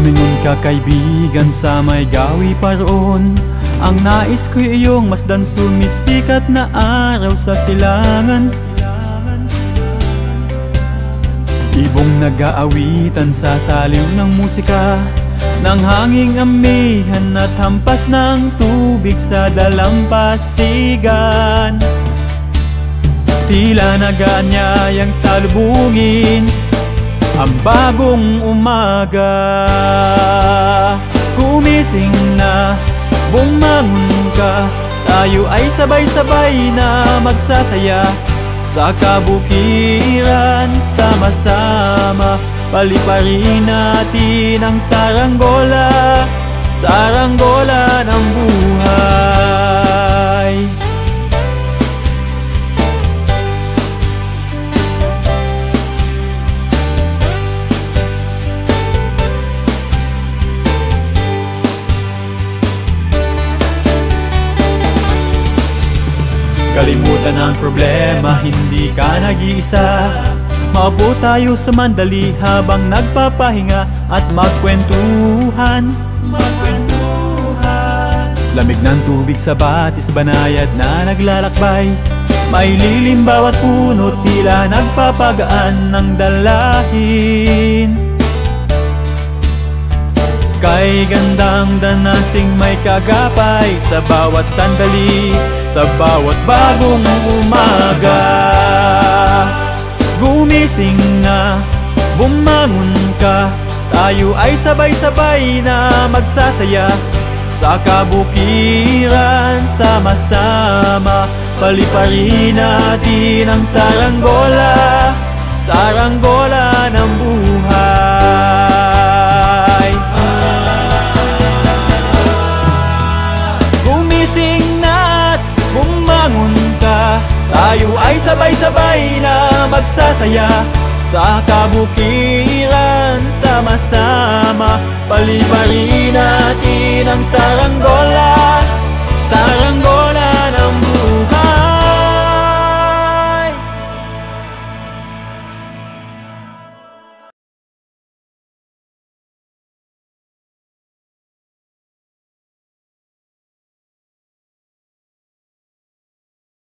Lumingon ka kaibigan sa may gawi paroon. Ang nais ko'y iyong masdan sumisikat na araw sa silangan. Ibong nag-aawitan sa saliw ng musika, ng hanging amihan at hampas ng tubig sa dalampasigan. Tila nag-aanyayang salubungin ang bagong umaga. Gumising na, bumangon ka, tayo ay sabay-sabay na magsasaya sa kabukiran, sama-sama paliparin natin ang saranggola, saranggola ng buhay. Kalimutan ang problema, hindi ka nag-iisa. Maupo tayo sa mandali habang nagpapahinga at magkwentuhan. Lamig ng tubig sa batis, banayad na naglalakbay. May lilim bawat puno, tila nagpapagaan ng dalahin. Kay gandang danasing may kagapay sa bawat sandali, sa bawat bagong umaga. Gumising na, bumangon ka, tayo ay sabay-sabay na magsasaya sa kabukiran, sama-sama paliparin natin ang saranggola, saranggola ng buhay. Gumising na't bumangon ka, tayo ay sabay-sabay na magsasaya sa kabukiran, sama-sama paliparin natin ang saranggola, saranggola ng buhay.